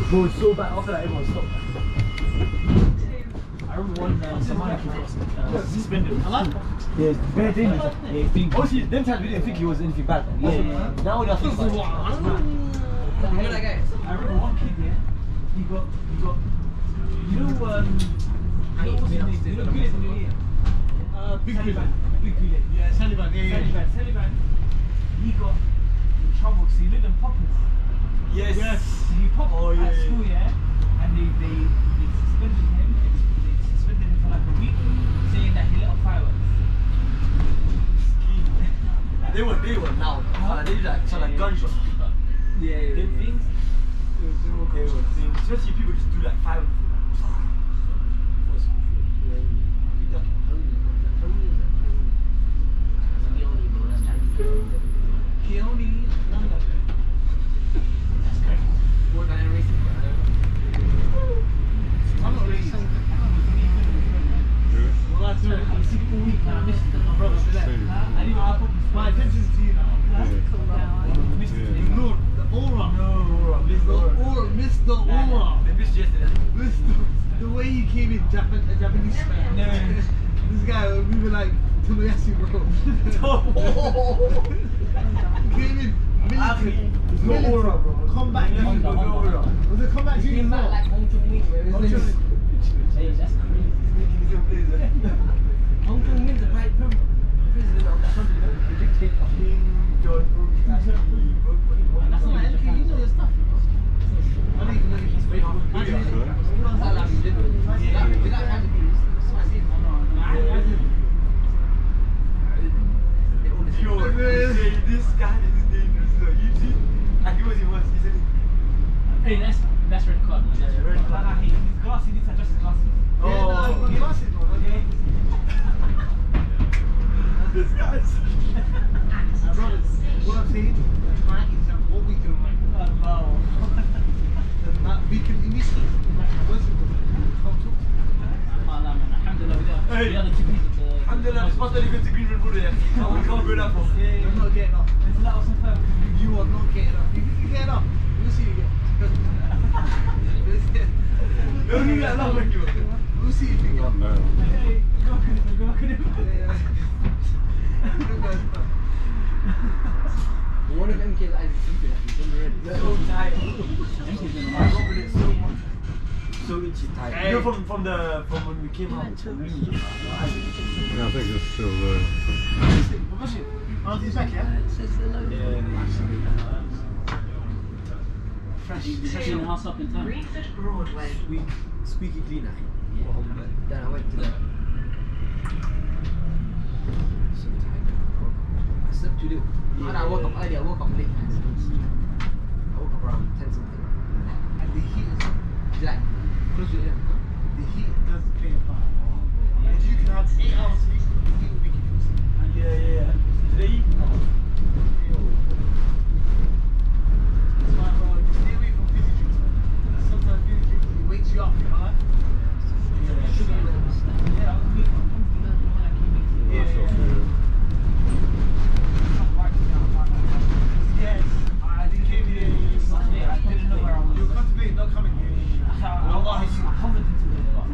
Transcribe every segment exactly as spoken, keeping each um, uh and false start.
Bro, it's so bad. After that, everyone stopped. I remember one uh, Somali kid was uh, suspended. Yeah, it's bare dangerous. Yeah, it's been. Obviously, them times we didn't think he was anything bad. Yeah, yeah, yeah. Now we don't think about it. I remember one kid, yeah, he got, he got, you know, um, you know what's his name? You know Gullet in the ear? Uh, Big Gullet. Big Gullet. Yeah, Saliban, yeah, yeah. Saliban, Saliban. He got in trouble because he lived in Poppers. Yes. Yes. So he popped oh, yeah, at school, yeah, and they, they, they suspended him, they, they suspended him for like a week, saying that he lit up fireworks. They were, they were loud. Huh? They did like, so like gunshots. Yeah, yeah, them things. They were things. Especially people just do like fireworks. Keone, London. That's great. More than a racing car. I'm not racing. Well, that's it. I'm sick for a week and I missed it. My brother's there. I didn't know my attention's to you now. That's cool now. Mister Ignore the aura. No, aura. Mister Aura. Mister Aura. They missed yesterday. Mister The way he came in Japan, a Japanese style. No. This guy, we were like, Tomoyasu, bro. He came in military. No aura, bro. Combat Junior. No aura. Was it Combat Junior? He came out like Hong Chung-Min. Hey, that's crazy. Hong Chung-Min's the prime president of that country. King John. That's not my entry. You know your stuff, bro. I don't even know if he's very hard. He knows how long he did it. Without having to be Yo, this guy is dangerous though. You see? And he was, he was, he said it. Hey, that's, that's red card. That's yeah, red card. Nah, he, his glasses, he needs to adjust his glasses. Oh, yeah, no, I've got glasses, bro. Okay. This guy's... My brothers, what I'm saying, tonight is um, what we do, man. Oh, no. We can initiate. What's it called? Come talk to me. Alhamdulillah, we are the two people. Alhamdulillah, it's not very good to Greenwood Buddha yet. We can't go that far. Yeah, yeah, you're not getting up. It's not awesome firm. You are not getting up. If you get up, we'll see you again. Don't you get up like you. We'll see if you get up. No. Hey, go on, go on. One of M K's eyes is sleeping at he's already. They're all tired. M K's in the mind. I robbed it so much. So itchy tired. Hey. You know from, from the from when we came out to Rini. Yeah, I think it's still there. What was it? Oh, he's back, yeah? It says hello. Yeah, fresh. Fresh in the house up in town. Broadway. Squeak, squeaky cleaner. Yeah. Then I went to the... So tired. I slept too little. Yeah. And I woke up early, I woke up late. I woke up around ten something. And the heat is like close to him. The heat does play a part. Oh, and you can have eight hours sleep, the heat will be confusing. Yeah, yeah, yeah. Today, that's why, bro, you stay away from fizzy drinks, man. Sometimes fizzy drinks, it wakes you up, you know? Yeah, sugar. Yeah, I was weak. Yeah, yeah. Yes, I didn't came here Sunday. I didn't know where I was. You were contemplating not coming here. Allah, he's confident in the God.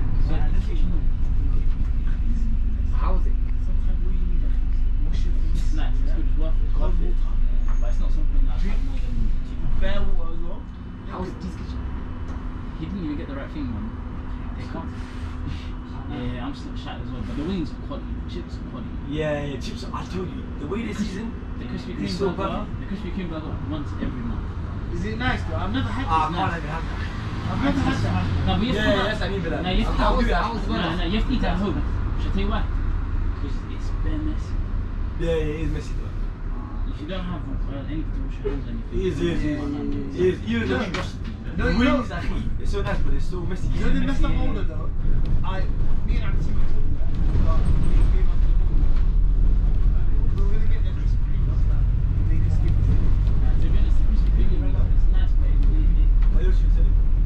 How is it? Sometimes what you need wash your face. It's nice, it's good, it's worth it. Cold water. But it's not something like that more than fair water as well. How is it this kitchen? He didn't even get the right thing, man. They can't. Yeah, I'm still shat as well, but the wings are quality, the chips are quality. Yeah, yeah, chips. I told you, the way they season, the crispy cream so burger, the crispy cream burger once every month. Is it nice though? I've never had Ah, this. I Nice. can't have that. I've never had that. No, but you have to Yeah, come yes, I need that. No, you have to I'll come do that. No, no, you have to eat at home. Should I tell you why? Because it's bare messy. Yeah, yeah, it is messy though. If you don't have uh, anything to wash your hands, anything. It is, it is, it is. It is. Even though No, the you wings know- are heat. It's so nice, but it's so messy. You know they messed up older though? I, me and Auntie were talking about it. They gave us the whole. We were gonna get their crispy cream last time. They just gave us it. Uh, to be honest, the crispy cream burger is nice, but it, it, it, What else you said?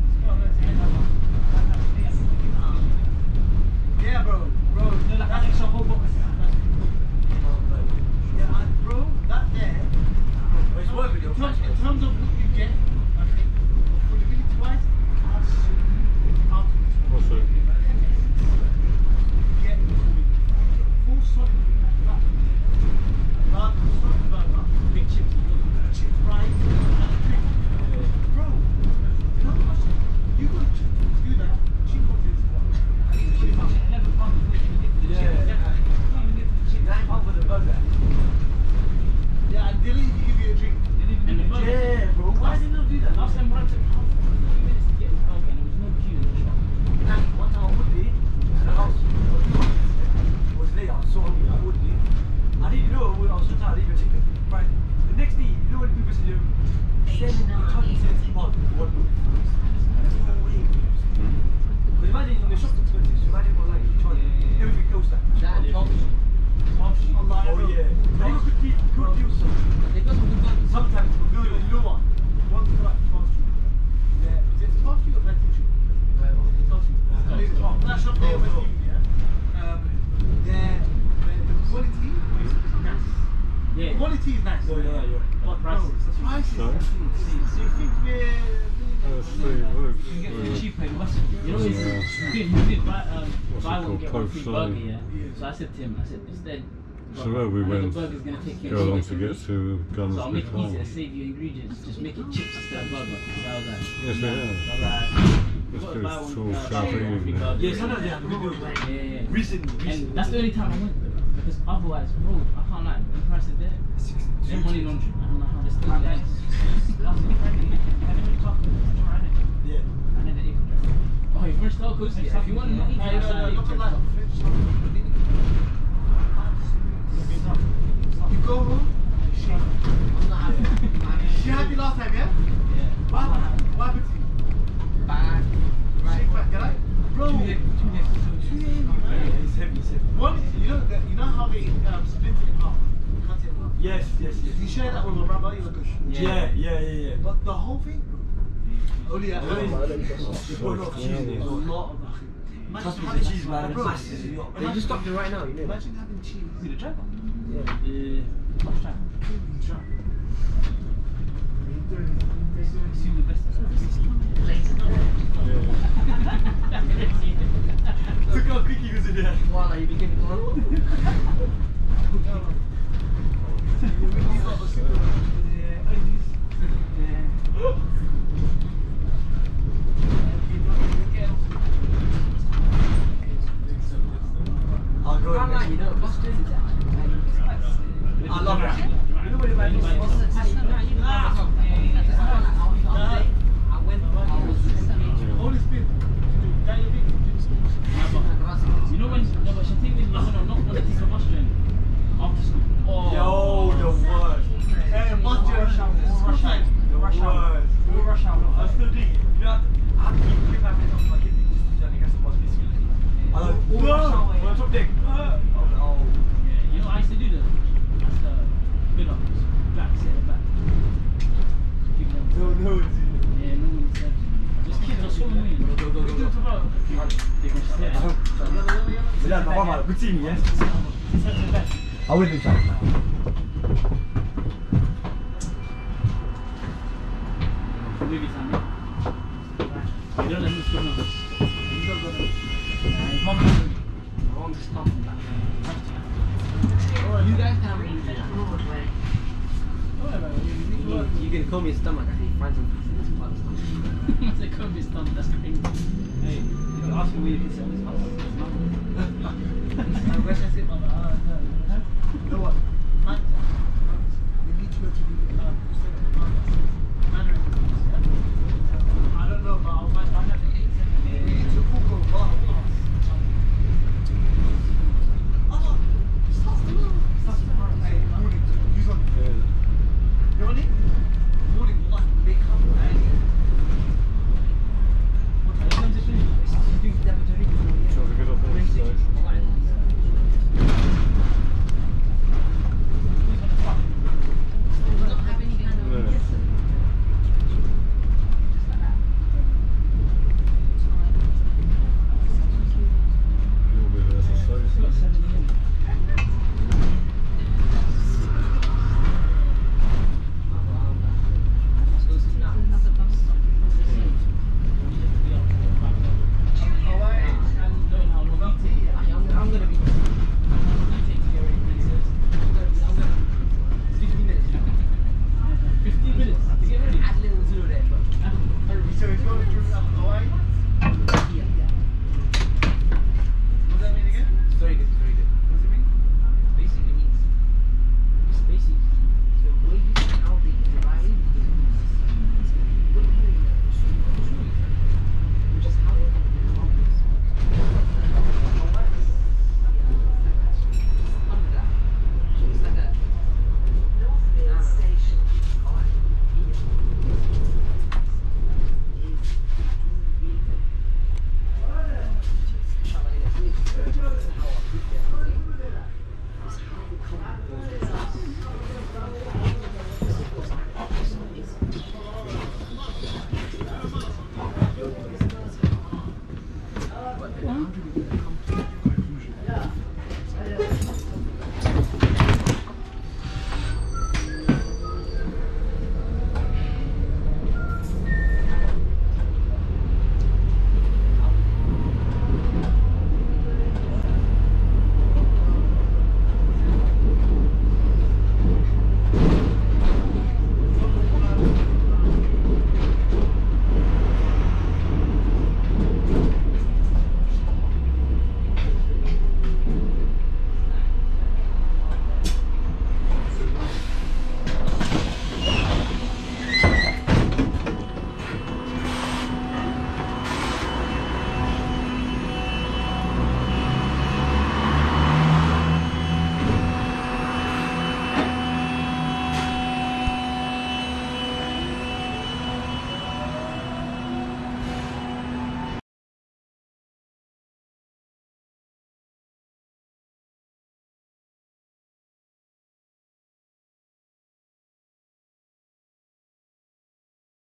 Yeah, bro. Bro, No, like that extra whole box. yeah, and bro, that there. It's worth it, In terms, in terms of what you get, I think affordability I'll even check it. Right. The next day, you know when people say, um, seven hundred seventy pounds for one book. That's no way. Because imagine in the shop's expensive, so imagine online, you charge everything goes that. That and twelve sheet. Oh yeah. They got good deals, good deals. They got some good burgers. Sometimes we go, you know what? One thing about twelve street. Yeah, is it twelve street or nineteen street? twelve street. I think it's twelve. That shop there in West Ealing, yeah? Um, their, their, the quality is nice. Yeah. The quality is nice. No, yeah, yeah, you're right. What prices? The prices. Sorry? So you think we're... Uh, Steve, look. You can get uh, it cheaper in Western. You know, it's, Yeah. you did, you did buy, um, What's buy it one, called? get one free Coastline. burger, yeah? So I said to him, I said, instead, So where we I know went, the burger's gonna take you go along a to get to Guns So I'll make it before. easier, save you ingredients, just make it chips instead of burger. So I was like, Yes, we nah. have. So I was like, Let's you gotta do buy one, full uh, buy champagne one free in there. burger. Yeah, sometimes they have good deals. Yeah, yeah, yeah. Recently, recently. And that's the only time I went, because otherwise, bro, I can't like, the price is there. They're money laundering. I don't know how this thing ends. Yeah. Oh, you French tacos? Yeah. If you want to not eat No, French no, no, tacos, not like French stuff. You go home, and shake. I'm not happy. I'm not happy. She had you last time, yeah? yeah. What happened? What happened to you? Bad. Shake back, can I? Bro, Too heavy, too heavy. too heavy. Yeah, it's heavy, it's heavy. One, you know, that- you know how they um, split it in half? Cut it in half. Yes, yes, yes. You share that with my brother, you're good. Yeah, yeah, yeah, yeah. But the whole thing, bro. Only at Only- home. They put a lot of cheese in it as A well. lot of Trust me, the cheese man, Bro, massive. They just stopped it right now, you know. Imagine having cheese. See the driver? Yeah. Uh, what's that? See the best. Look how quick he was in there. Wow, like you begin to go. I'll go I'm next like, you week. know, Boston. I love that. You know what it means? I went. I was. Holy Spirit. You know when, no, but the thing is, no, no, not when they take a bus journey after school. Oh, Yo, the worst. Hey, bus journey. Rush hour. The Rush hour. worst. rush hour. I still doing it. You know, I have to keep forty-five minutes off my kidney just to catch the bus basically. I like, All no, rush hour, yeah. on top deck. Uh, oh, Yeah, you know what I used to do though? That's the build up, back, set it back. Keep them. no, no, it's Yeah, no one said. Just keep the swimming in. Go, go, go, go, go. They can set it. Bilal, my mama, good seeing you, yes? I will do that. Movie time, yeah? You don't let me go now. You don't go now. His mom is my mom just come from back. You guys can have it easy. You, you can comb your stomach and find some pieces in this part of the stomach. Once they come his thumb, that's crazy. Hey, you can ask me where you can sit on his house. And where should I sit?